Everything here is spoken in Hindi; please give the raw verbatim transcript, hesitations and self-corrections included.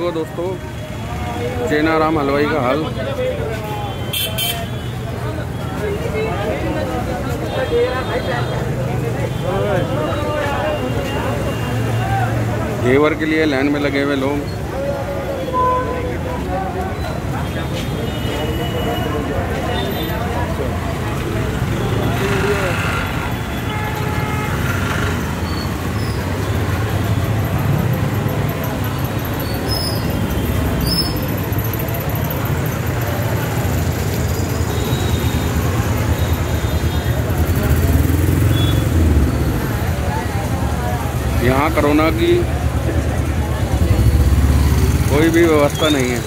देखो दोस्तों, चेनाराम हलवाई का हाल। घेवर के लिए लाइन में लगे हुए लोग। यहाँ कोरोना की कोई भी व्यवस्था नहीं है।